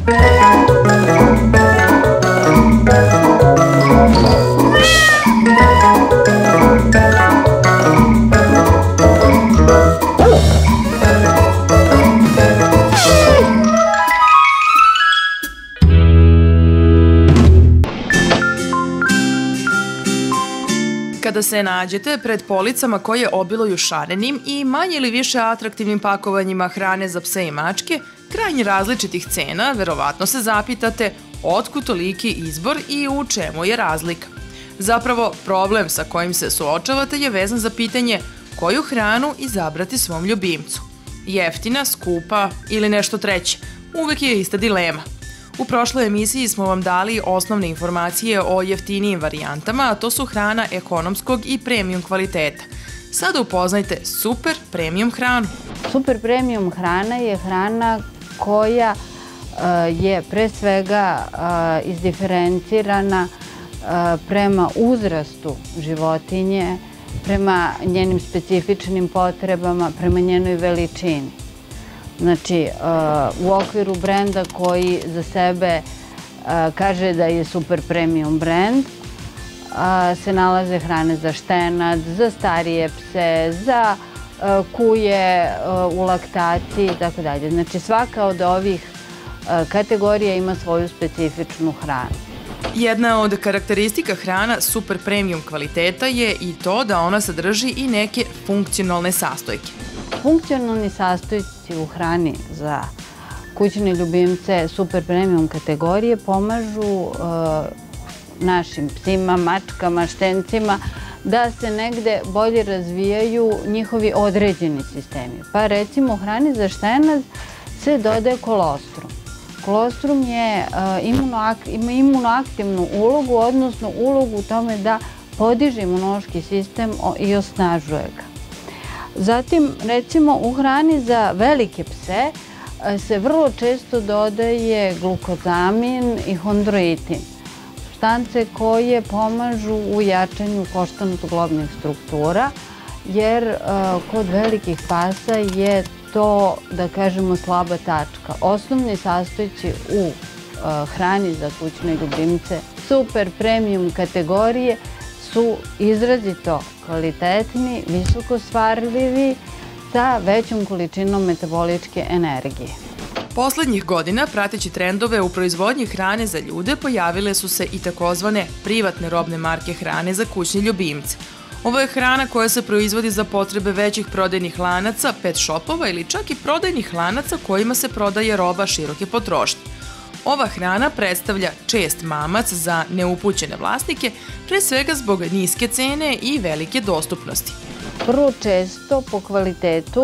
Kada se nađete pred policama koje obiluju šarenim i manje ili više atraktivnim pakovanjima hrane za pse i mačke, krajnje različitih cena, verovatno se zapitate otkud toliki izbor i u čemu je razlika. Zapravo, problem sa kojim se suočavate je vezan za pitanje koju hranu izabrati svom ljubimcu. Jeftina, skupa ili nešto treće, uvek je ista dilema. U prošloj emisiji smo vam dali osnovne informacije o jeftinijim varijantama, a to su hrana ekonomskog i premium kvaliteta. Sada upoznajte super premium hranu. Super premium hrana je hrana koja je pre svega izdiferencirana prema uzrastu životinje, prema njenim specifičnim potrebama, prema njenoj veličini. Znači, u okviru brenda koji za sebe kaže da je super premium brend, se nalaze hrane za štenac, za starije pse, za kuje u laktaciji itd. Znači, svaka od ovih kategorija ima svoju specifičnu hranu. Jedna od karakteristika hrana super premium kvaliteta je i to da ona sadrži i neke funkcionalne sastojke. Funkcionalni sastojci u hrani za kućne ljubimce super premium kategorije pomažu našim psima, mačkama, štencima da se negde bolje razvijaju njihovi određeni sistemi. Pa recimo u hrani za štenac se dodaje kolostrum. Kolostrum ima imunoaktivnu ulogu, odnosno ulogu u tome da podiže imunološki sistem i osnažuje ga. Zatim, recimo, u hrani za velike pse se vrlo često dodaje glukozamin i hondroitin, supstance koje pomažu u jačanju koštano-globnih struktura, jer kod velikih pasa je to, da kažemo, slaba tačka. Osnovni sastojci u hrani za kućne ljubimce super premium kategorije su izrazito kvalitetni, visoko svarljivi, sa većom količinom metaboličke energije. Poslednjih godina, prateći trendove u proizvodnji hrane za ljude, pojavile su se i takozvane privatne robne marke hrane za kućne ljubimce. Ovo je hrana koja se proizvodi za potrebe većih prodajnih lanaca, pet shopova ili čak i prodajnih lanaca kojima se prodaje roba široke potrošnje. Ova hrana predstavlja čest mamac za neupućene vlasnike, pre svega zbog niske cene i velike dostupnosti. Vrlo često po kvalitetu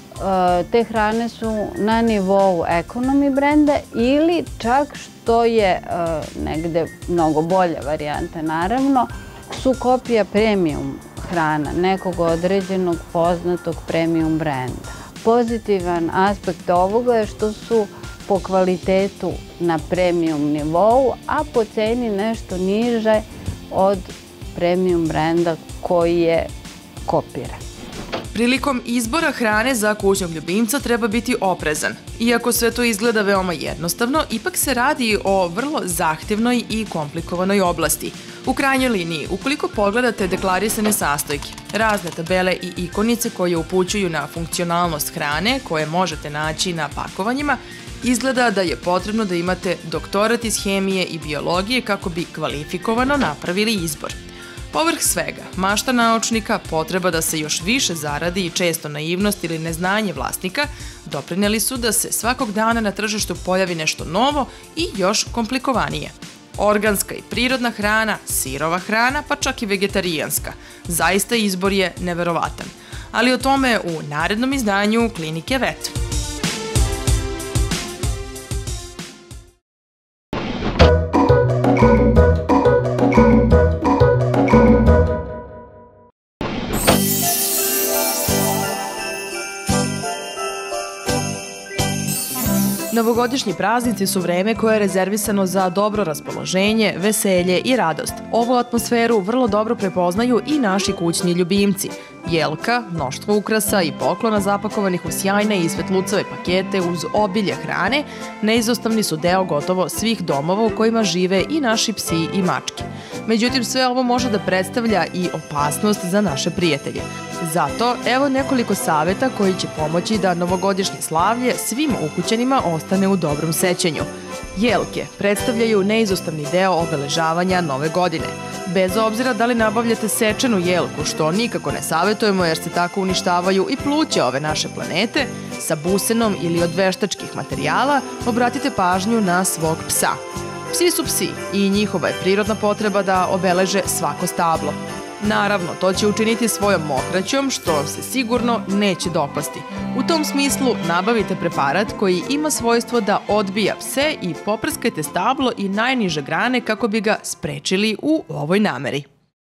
te hrane su na nivou ekonomi brenda ili čak, što je negde mnogo bolja varijanta naravno, su kopija premium hrana nekog određenog poznatog premium brenda. Pozitivan aspekt ovoga je što su po kvalitetu na premium nivou, a po ceni nešto niže od premium brenda koji je kopiran. Prilikom izbora hrane za kućnog ljubimca treba biti oprezan. Iako sve to izgleda veoma jednostavno, ipak se radi o vrlo zahtevnoj i komplikovanoj oblasti. U krajnjoj liniji, ukoliko pogledate deklarisane sastojke, razne tabele i ikonice koje upućuju na funkcionalnost hrane koje možete naći na pakovanjima, izgleda da je potrebno da imate doktorat iz hemije i biologije kako bi kvalifikovano napravili izbor. Povrh svega, mašta naučnika, potreba da se još više zaradi i često naivnost ili neznanje vlasnika doprineli su da se svakog dana na tržištu pojavi nešto novo i još komplikovanije. Organska i prirodna hrana, sirova hrana, pa čak i vegetarijanska. Zaista izbor je neverovatan. Ali o tome u narednom izdanju Klinike Vet. Novogodišnji praznici su vreme koje je rezervisano za dobro raspoloženje, veselje i radost. Ovu atmosferu vrlo dobro prepoznaju i naši kućni ljubimci. Jelka, mnoštvo ukrasa i poklona zapakovanih u sjajne i svetlucave pakete uz obilje hrane neizostavni su deo gotovo svih domova u kojima žive i naši psi i mačke. Međutim, sve ovo može da predstavlja i opasnost za naše prijatelje. Zato, evo nekoliko saveta koji će pomoći da novogodišnje slavlje svim ukućanima ostane u dobrom sećanju. Jelke predstavljaju neizostavni deo obeležavanja nove godine. Bez obzira da li nabavljate sečenu jelku, što nikako ne savetujemo jer se tako uništavaju i pluća ove naše planete, sa busenom ili od veštačkih materijala, obratite pažnju na svog psa. Psi su psi i njihova je prirodna potreba da obeleže svako stablo. Naravno, to će učiniti svojom mokraćom, što se sigurno neće dopasti. U tom smislu, nabavite preparat koji ima svojstvo da odbija pse i poprskajte stablo i najniže grane kako bi ga sprečili u ovoj nameri.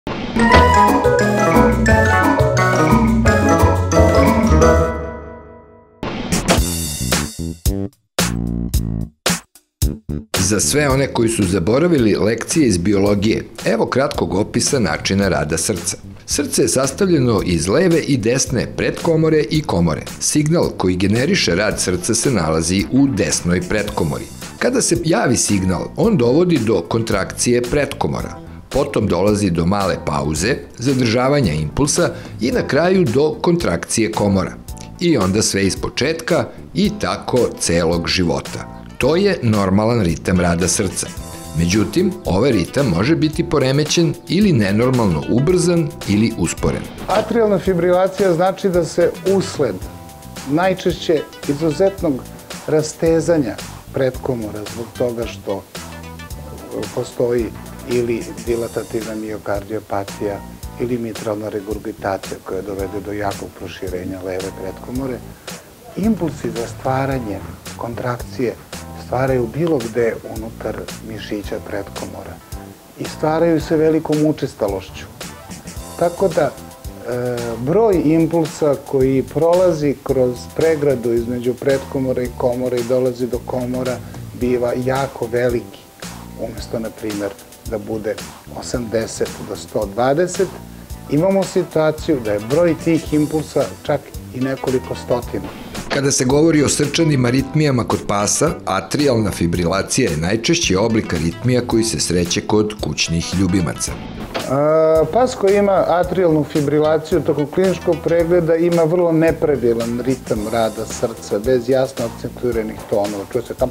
Za sve one koji su zaboravili lekcije iz biologije, evo kratkog opisa načina rada srca. Srce je sastavljeno iz leve i desne pretkomore i komore. Signal koji generiše rad srca se nalazi u desnoj pretkomori. Kada se javi signal, on dovodi do kontrakcije pretkomora. Potom dolazi do male pauze, zadržavanja impulsa i na kraju do kontrakcije komora. I onda sve iz početka i tako celog života. To je normalan ritam rada srca. Međutim, ovaj ritam može biti poremećen ili nenormalno ubrzan ili usporen. Atrijalna fibrilacija znači da se usled najčešće izuzetnog rastezanja pretkomora zbog toga što postoji ili dilatativna miokardiopatija ili mitralna regurgitacija koja dovede do jakog proširenja leve pretkomore, impulsi za stvaranje kontrakcije stvaraju bilo gde unutar mišića pretkomora i stvaraju se velikom učestalošću. Tako da broj impulsa koji prolazi kroz pregradu između pretkomora i komora i dolazi do komora biva jako veliki. Umesto, na primjer, da bude 80 do 120, imamo situaciju da je broj tih impulsa čak i nekoliko stotina. Kada se govori o srčanim aritmijama kod pasa, atrijalna fibrilacija je najčešći oblik aritmija koji se sreće kod kućnih ljubimaca. Pas koji ima atrijalnu fibrilaciju tokom kliničkog pregleda ima vrlo nepravilan ritam rada srca, bez jasno akcentuiranih tonova. Čuje se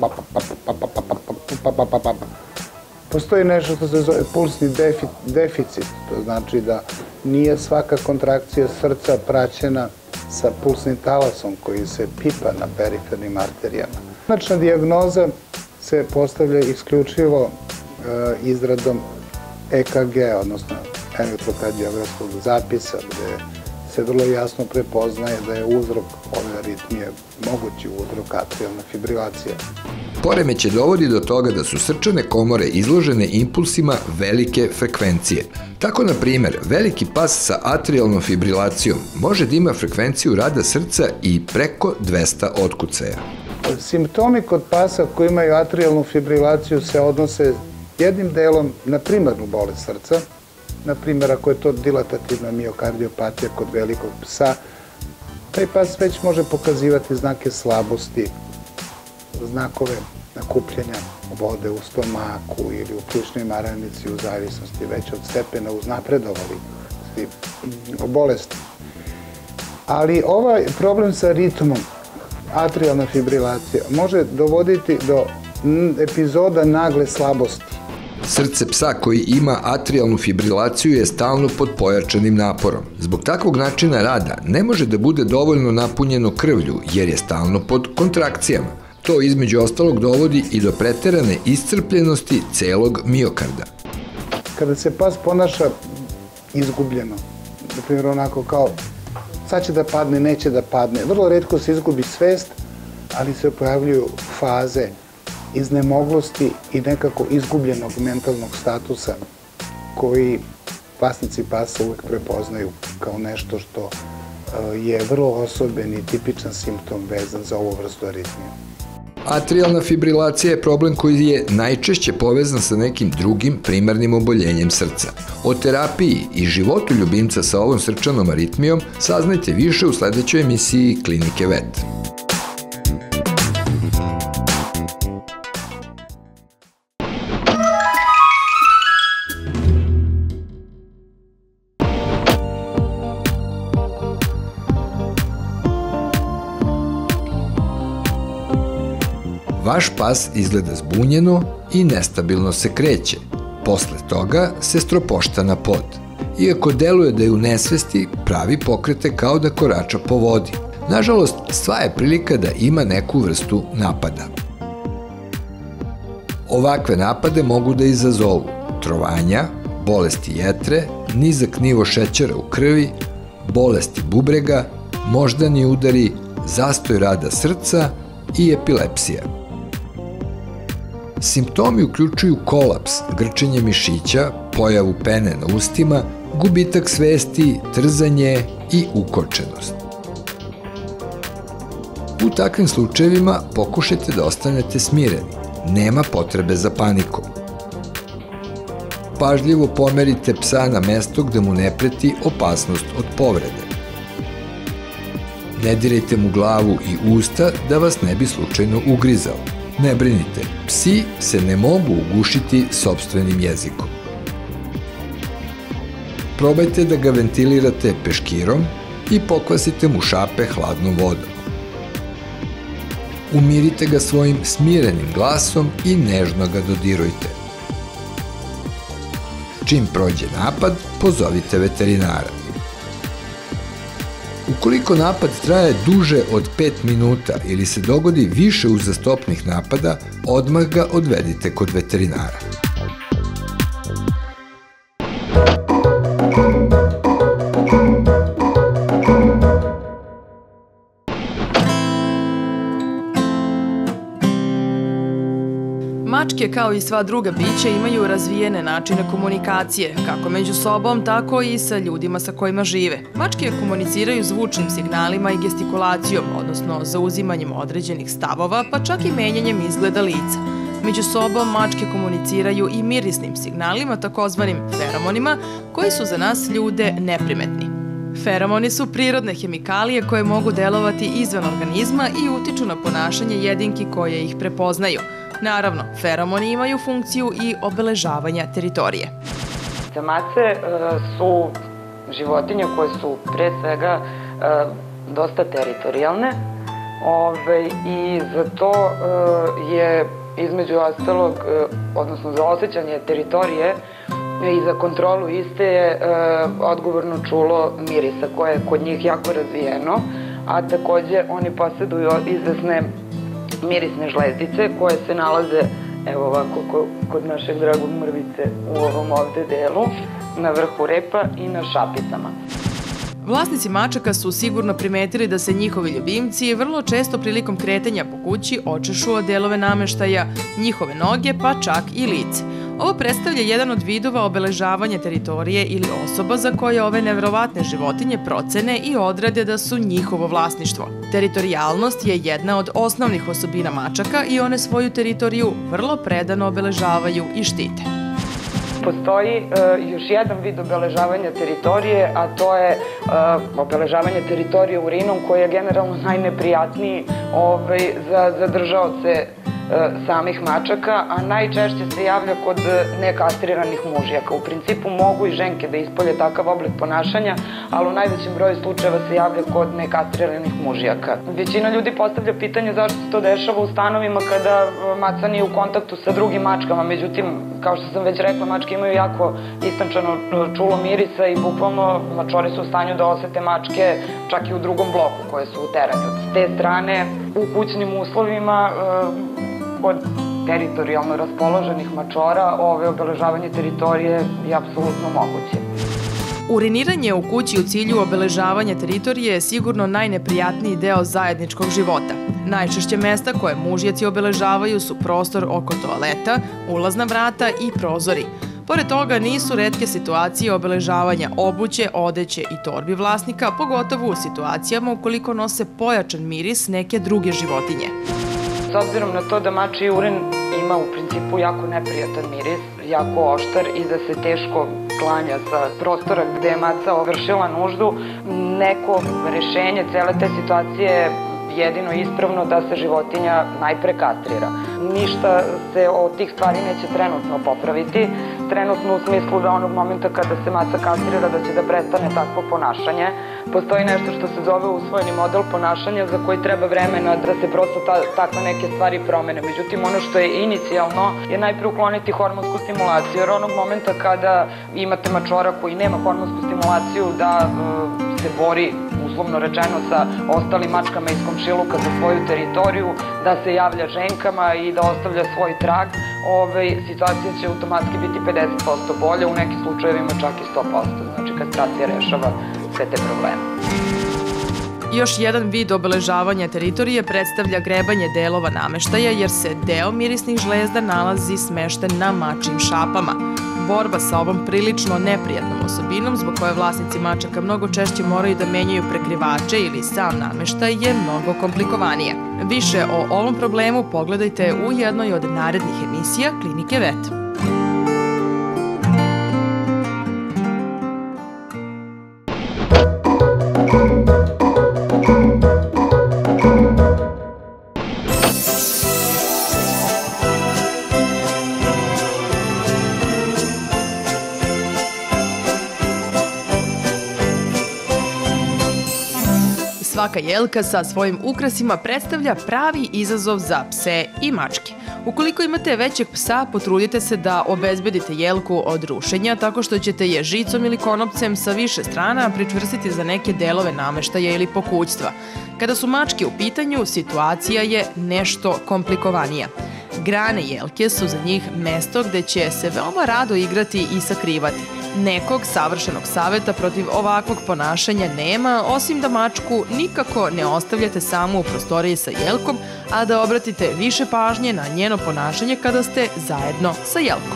postoji nešto što se zove pulsni deficit, to znači da nije svaka kontrakcija srca praćena sa pulsnim talasom koji se pipa na perifernim arterijama. Konačna dijagnoza se postavlja isključivo izradom EKG, odnosno elektrokardiografskog zapisa, gde se vrlo jasno prepoznaje da je uzrok ove aritmije mogući uzrok atrijalna fibrilacija. Poremećaj dovodi do toga da su srčane komore izložene impulsima velike frekvencije. Tako, na primjer, veliki pas sa atrijalnom fibrilacijom može da ima frekvenciju rada srca i preko 200 otkucaja. Simptomi kod pasa koji imaju atrijalnu fibrilaciju se odnose jednim delom na primarnu bolest srca. Na primjer, ako je to dilatativna miokardiopatija kod velikog psa, taj pas već može pokazivati znake slabosti, znakove nakupljanja vode u stomaku ili u plućnoj maramici u zavisnosti već od stepena uznapredovali bolesti. Ali ovaj problem sa ritmom, atrijalna fibrilacija, može dovoditi do epizoda nagle slabosti. Srce psa koji ima atrijalnu fibrilaciju je stalno pod pojačanim naporom. Zbog takvog načina rada ne može da bude dovoljno napunjeno krvlju jer je stalno pod kontrakcijama. To između ostalog dovodi i do preterane iscrpljenosti celog miokarda. Kada se pas ponaša izgubljeno, na primjer onako kao sad će da padne, neće da padne, vrlo retko se izgubi svest, ali se pojavljuju faze iznemoglosti i nekako izgubljenog mentalnog statusa koji vlasnici pasa uvek prepoznaju kao nešto što je vrlo osoben i tipičan simptom vezan za ovu vrstu aritmije. Atrijalna fibrilacija je problem koji je najčešće povezan sa nekim drugim primarnim oboljenjem srca. O terapiji i životu ljubimca sa ovom srčanom aritmijom saznajte više u sledećoj emisiji Klinike VET. Vaš pas izgleda zbunjeno i nestabilno se kreće. Posle toga se stropošta na pod. Iako deluje da je u nesvesti, pravi pokrete kao da korača po vodi. Nažalost, sva je prilika da ima neku vrstu napada. Ovakve napade mogu da izazovu trovanja, bolesti jetre, nizak nivo šećera u krvi, bolesti bubrega, moždani udari, zastoj rada srca i epilepsija. Simptomi uključuju kolaps, grčenje mišića, pojavu pene na ustima, gubitak svesti, trzanje i ukočenost. U takvim slučajevima pokušajte da ostanete smireni. Nema potrebe za panikom. Pažljivo pomerite psa na mesto gde mu ne preti opasnost od povrede. Ne dirajte mu glavu i usta da vas ne bi slučajno ugrizao. Ne brinite, psi se ne mogu ugušiti sopstvenim jezikom. Probajte da ga ventilirate peškirom i pokvasite mu šape hladnom vodom. Umirite ga svojim smirenim glasom i nežno ga dodirujte. Čim prođe napad, pozovite veterinara. Ukoliko napad traje duže od 5 minuta ili se dogodi više uzastopnih napada, odmah ga odvedite kod veterinara. Mačke, kao i sva druga bića, imaju razvijene načine komunikacije, kako među sobom, tako i sa ljudima sa kojima žive. Mačke komuniciraju zvučnim signalima i gestikulacijom, odnosno zauzimanjem određenih stavova, pa čak i menjanjem izgleda lica. Među sobom mačke komuniciraju i mirisnim signalima, takozvanim feromonima, koji su za nas ljude neprimetni. Feromoni su prirodne hemikalije koje mogu delovati izvan organizma i utiču na ponašanje jedinki koje ih prepoznaju. Naravno, feromoni imaju funkciju i obeležavanja teritorije. Mace su životinje koje su pre svega dosta teritorijalne i za to je između ostalog, odnosno za osjećanje teritorije i za kontrolu iste je odgovorno čulo mirisa koje je kod njih jako razvijeno, a takođe oni posjeduju izvesne mirisne žlezdice koje se nalaze, evo ovako, kod našeg dragog mrvice u ovom ovde delu, na vrhu repa i na šapicama. Vlasnici mačaka su sigurno primetili da se njihovi ljubimci vrlo često prilikom kretanja po kući očešu od delove nameštaja, njihove noge pa čak i lice. Ovo predstavlja jedan od vidova obeležavanja teritorije ili osoba za koje ove neverovatne životinje procene i odrede da su njihovo vlasništvo. Teritorijalnost je jedna od osnovnih osobina mačaka i one svoju teritoriju vrlo predano obeležavaju i štite. Postoji još jedan vid obeležavanja teritorije, a to je obeležavanje teritorije urinom, koji je generalno najneprijatniji za držaoce samih mačaka, a najčešće se javlja kod nekastriranih mužjaka. U principu mogu i ženke da ispolje takav oblik ponašanja, ali u najvećem broju slučajeva se javlja kod nekastriranih mužjaka. Većina ljudi postavlja pitanje zašto se to dešava u stanovima kada maca nije u kontaktu sa drugim mačkama. Međutim, kao što sam već rekla, mačke imaju jako istančano čulo mirisa i bukvalno mačori su u stanju da osete mačke čak i u drugom bloku koje su u teranju. S te strane, u kućnim uslovima kod teritorijalno raspoloženih mačora obeležavanje teritorije je apsolutno moguće. Uriniranje u kući u cilju obeležavanja teritorije je sigurno najneprijatniji deo zajedničkog života. Najčešće mesta koje mužjaci obeležavaju su prostor oko toaleta, ulazna vrata i prozori. Pored toga, nisu retke situacije obeležavanja obuće, odeće i torbi vlasnika, pogotovo u situacijama ukoliko nose pojačan miris neke druge životinje. s obzirom na to da mačji urin ima u principu jako neprijatan miris, jako oštar i da se teško klanja sa prostora gde je maca vršila nuždu, neko rešenje cele te situacije je jedino ispravno da se životinja najpre kastrira. Ništa se od tih stvari neće trenutno popraviti, trenutno u smislu da onog momenta kada se maca kastrira da će da prestane takvo ponašanje. Postoji nešto što se zove usvojeni model ponašanja za koji treba vremena da se prosto takve neke stvari promene. Međutim, ono što je inicijalno je najpre ukloniti hormonsku stimulaciju, jer onog momenta kada imate mačora koji nema hormonsku stimulaciju da se bori uslovno rečeno sa ostalim mačkama iz komšiluka za svoju teritoriju, da se javlja ženkama i da ostavlja svoj trag, situacija će automatski biti 50% bolja, u nekim slučajevima čak i 100%, znači kastracija rešava sve te probleme. Još jedan vid obeležavanja teritorije predstavlja grebanje delova nameštaja jer se deo mirisnih žlezda nalazi smešten na mačjim šapama. Borba sa ovom prilično neprijatnom osobinom zbog koje vlasnici mačaka mnogo češće moraju da menjaju prekrivače ili sam nameštaj je mnogo komplikovanije. Više o ovom problemu pogledajte u jednoj od narednih emisija Klinike Vet. Svaka jelka sa svojim ukrasima predstavlja pravi izazov za pse i mačke. Ukoliko imate većeg psa, potrudite se da obezbedite jelku od rušenja tako što ćete je žicom ili konopcem sa više strana pričvrstiti za neke delove nameštaja ili pokućstva. Kada su mačke u pitanju, situacija je nešto komplikovanija. Grane jelke su za njih mesto gde će se veoma rado igrati i sakrivati. Nekog savršenog saveta protiv ovakvog ponašanja nema, osim da mačku nikako ne ostavljate samu u prostoriji sa jelkom, a da obratite više pažnje na njeno ponašanje kada ste zajedno sa jelkom.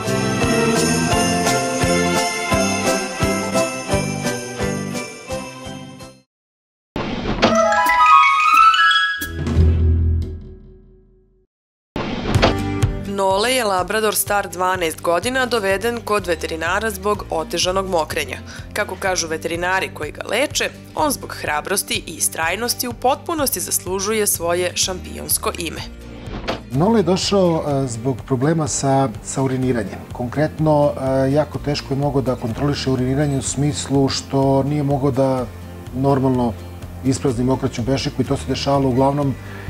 Nole je labrador star 12 godina doveden kod veterinara zbog otežanog mokrenja. Kako kažu veterinari koji ga leče, on zbog hrabrosti i istrajnosti u potpunosti zaslužuje svoje šampionsko ime. Nole je došao zbog problema sa uriniranjem. Konkretno, jako teško je mogao da kontroliše uriniranje u smislu što nije mogao da normalno isprazni mokraću bešiku i to se dešavalo uglavnom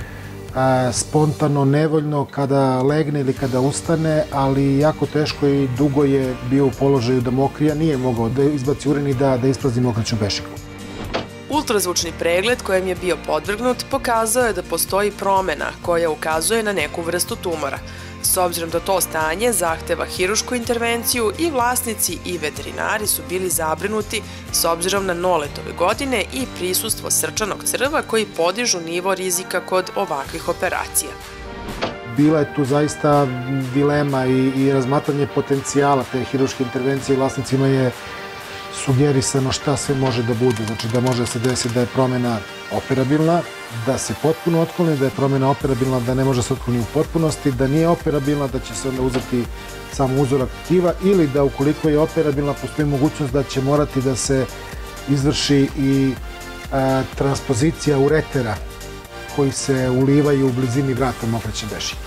spontano, nevoljno, kada legne ili kada ustane, ali jako teško i dugo je bio u položaju da mokrija, nije mogao da izbaci urin i da isprazni mokraću bešiku. Ultrazvučni pregled kojem je bio podvrgnut pokazao je da postoji promena koja ukazuje na neku vrstu tumora. S obzirom da to stanje zahteva hirušku intervenciju i vlasnici i veterinari su bili zabrinuti s obzirom na Noletove godine i prisustvo srčanog crva koji podižu nivo rizika kod ovakvih operacija. Bila je tu zaista dilema i razmatranje potencijala te hiruške intervencije. Vlasnicima je sugerisano šta sve može da bude. Znači da može se desiti da je promena operabilna, da se potpuno otkloni, da je promena operabilna, da ne može se otkloni u potpunosti, da nije operabilna, da će se onda uzeti samo uzorak tkiva ili da ukoliko je operabilna postoji mogućnost da će morati da se izvrši i transpozicija uretera koji se ulivaju u blizini vrata mokraće bešike.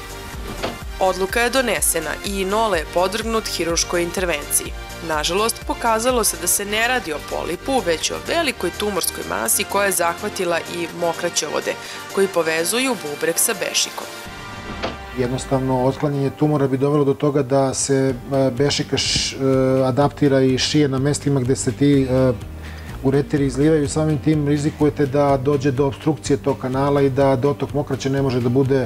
Odluka je donesena i Nole je podvrgnut hiruškoj intervenciji. Nažalost, pokazalo se da se ne radi o polipu, već o velikoj tumorskoj masi koja je zahvatila i mokraćovode, koji povezuju bubreg sa bešikom. Jednostavno, otklanjanje tumora bi dovelo do toga da se bešika adaptira i šije na mestima gde se ti ureteri izlivaju. Samim tim rizikujete da dođe do obstrukcije tog kanala i da dotok mokraće ne može da bude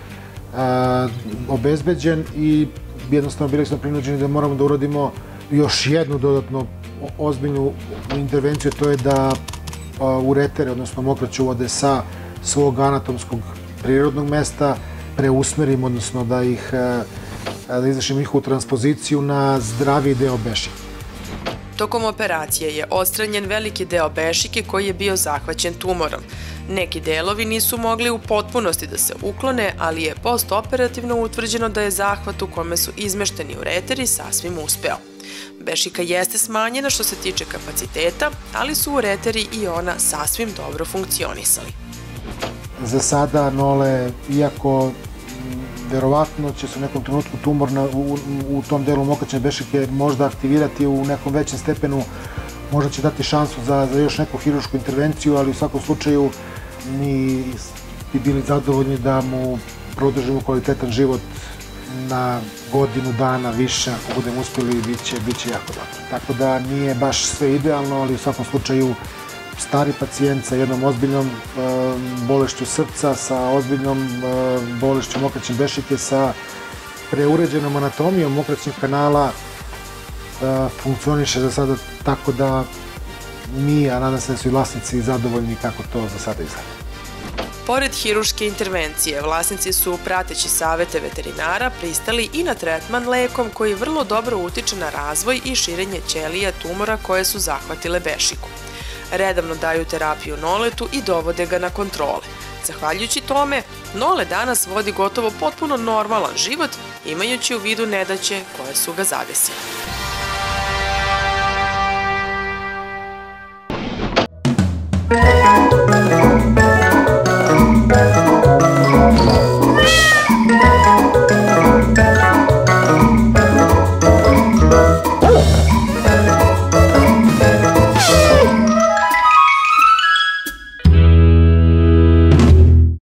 obezbeđen i jednostavno bili smo prinuđeni da moramo da uradimo još jednu dodatno ozbiljnu intervenciju, to je da uretere, odnosno mokraću vode sa svog anatomskog prirodnog mesta preusmerimo, odnosno da izvršimo njihovu transpoziciju na zdravi deo bešike. Tokom operacije je odstranjen veliki deo bešike koji je bio zahvaćen tumorom. Neki delovi nisu mogli u potpunosti da se uklone, ali je postoperativno utvrđeno da je zahvat u kome su izmešteni ureteri sasvim uspeo. Bešika jeste smanjena što se tiče kapaciteta, ali su ureteri i ona sasvim dobro funkcionisali. Za sada Nole, iako verovatno će se u nekom trenutku tumor u tom delu mokraćne bešike možda aktivirati u nekom većem stepenu, možda će dati šansu za još neku hirušku intervenciju, ali u svakom slučaju mi bi bili zadovoljni da mu produžimo kvalitetan život na godinu dana više, ako budemo uspjeli, bit će jako dobro. Tako da nije baš sve idealno, ali u svakom slučaju stari pacijent sa jednom ozbiljnom bolešću srca, sa ozbiljnom bolešću mokraćne bešike, sa preuređenom anatomijom mokraćnih kanala, funkcioniše za sada tako da mi, a nadam se da su i vlasnici zadovoljni kako to za sada izgleda. Pored hiruške intervencije, vlasnici su, prateći savete veterinara, pristali i na tretman lekom koji vrlo dobro utiče na razvoj i širenje ćelija tumora koje su zahvatile bešiku. Redavno daju terapiju Noletu i dovode ga na kontrole. Zahvaljujući tome, Nole danas vodi gotovo potpuno normalan život, imajući u vidu nedaće koje su ga zadesile.